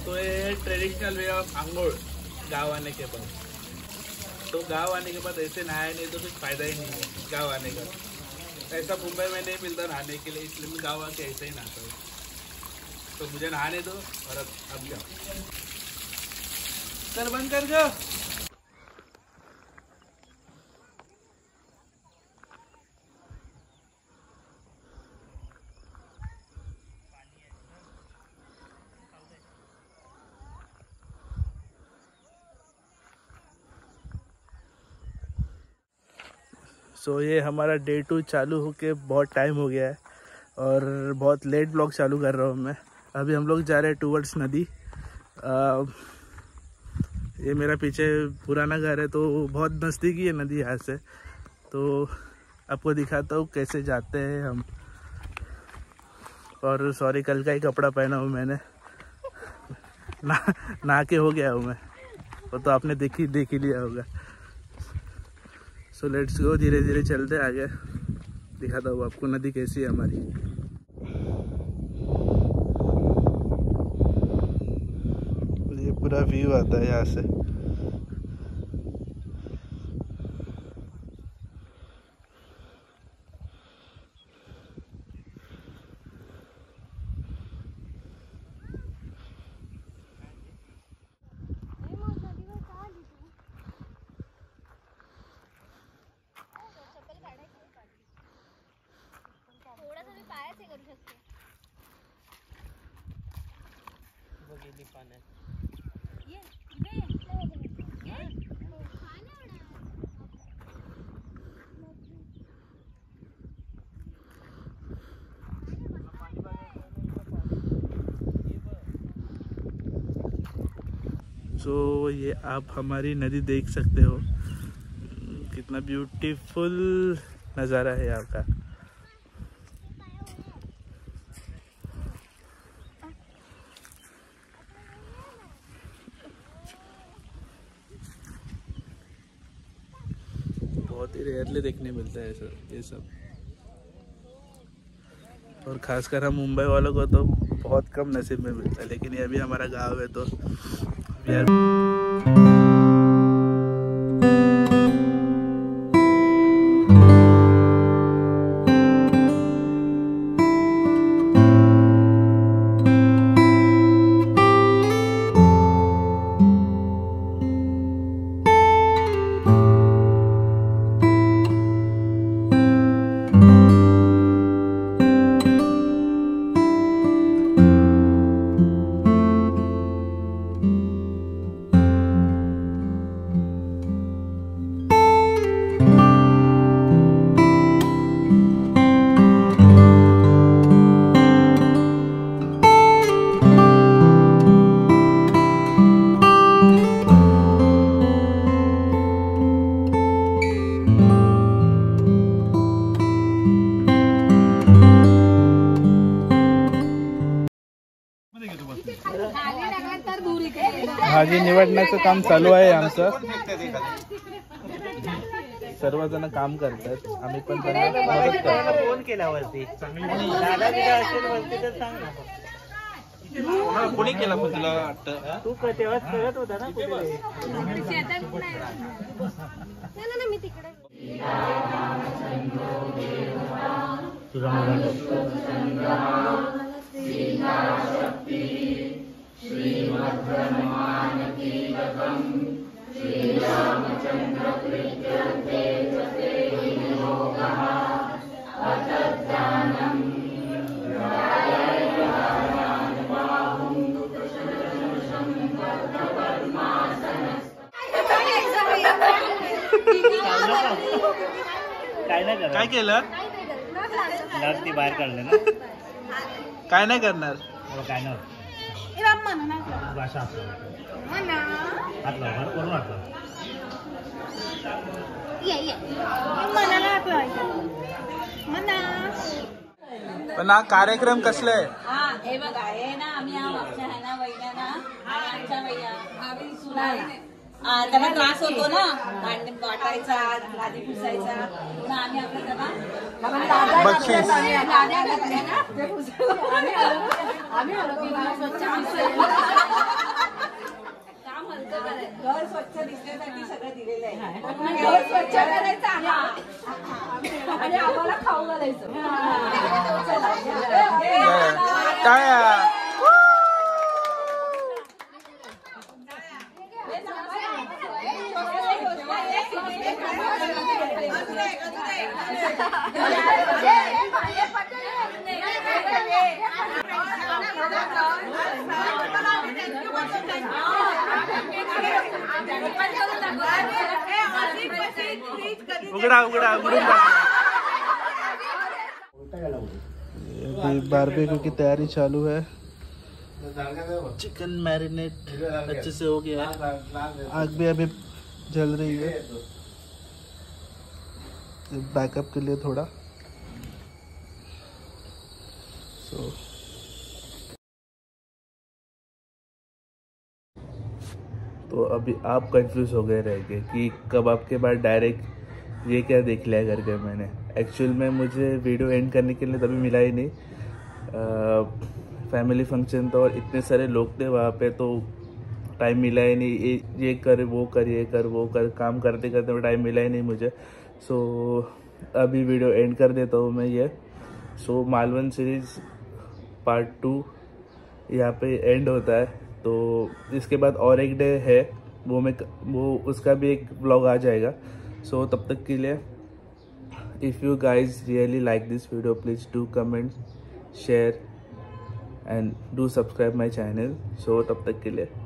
तो ये traditional way of आंघोल गाँव आने के बाद। तो गाँव आने के बाद ऐसे नहाए नहीं तो कुछ फायदा ही नहीं है गाँव आने का। ऐसा मुंबई में नहीं मिलता नहाने के लिए, इसलिए मैं गाँव आके ऐसे ही नहाता हूँ। तो मुझे नहाने दो और अब जाओ। चल बंद कर दो। सो ये हमारा डे 2 चालू होके बहुत टाइम हो गया है और बहुत लेट ब्लॉग चालू कर रहा हूँ मैं। अभी हम लोग जा रहे हैं टूवर्ड्स नदी। ये मेरा पीछे पुराना घर है तो बहुत नज़दीकी है नदी यहाँ से। तो आपको दिखाता हूँ कैसे जाते हैं हम। और सॉरी कल का ही कपड़ा पहना हूँ मैंने, नहा के हो गया हूँ मैं, वो तो आपने देख ही लिया होगा। सो लेट्स गो, धीरे धीरे चलते आगे, दिखाता हूँ आपको नदी कैसी है हमारी। ये पूरा व्यू आता है यहाँ से। तो ये आप हमारी नदी देख सकते हो, कितना ब्यूटीफुल नज़ारा है यहाँ का। बहुत ही रेयरली देखने मिलता है ये सब। और खासकर हम मुंबई वालों को तो बहुत कम नसीब में मिलता है, लेकिन ये भी हमारा गांव है तो यार। भाजी निवडण्याचं काम चालू आहे आमचं। सर्वजण काम करतात, आम्ही पण त्यांना मदत करतो। फोन केल्यावरती दादा बिदा असेल वरती तर सांग ना। कोणी केला पण तुला वाटतं? तू तेव्हाच करत होता ना कुठे? ना मी तिकडे तुझा काय केलं? ती बाहेर काढले ना, काय नाही करणार, काय नाही पण हा कार्यक्रम कसला आहे? हे बघा, हे ना आम्ही मागच्या आहे ना वैद्या ना आमच्या वैया सुना त्याला त्रास होतो ना, भांडे वाटायचा, लादी पुसायचा. पुन्हा आम्ही आपलं त्याला बक्षीस लाद्या घातल्या ना, काम हलकं करायचं. घर स्वच्छ दिसण्यासाठी सगळं दिलेलं आहे. घर स्वच्छ करायचं आणि आम्हाला खाऊ घालायचं. काय उघडा उघडा उघडून अभी बारबेक्यू की तैयारी चालू है। चिकन मैरिनेट अच्छे से हो गया है, आग भी अभी जल रही है बैकअप के लिए थोड़ा। तो अभी आप कंफ्यूज हो गए रहेंगे कि कबाब के बाद डायरेक्ट ये क्या देख लिया करके मैंने। एक्चुअल में मुझे वीडियो एंड करने के लिए तभी मिला ही नहीं, फैमिली फंक्शन था और इतने सारे लोग थे वहाँ पे, तो टाइम मिला ही नहीं। ये कर वो कर, ये कर वो कर, काम करते करते टाइम मिला ही नहीं मुझे। सो अभी वीडियो एंड कर देता हूँ मैं ये। सो मालवन सीरीज़ पार्ट 2 यहाँ पे एंड होता है। तो इसके बाद और एक डे है, वो उसका भी एक व्लॉग आ जाएगा। सो तब तक के लिए if you guys really like this video, please do comment, share and do subscribe my channel. So तब तक के लिए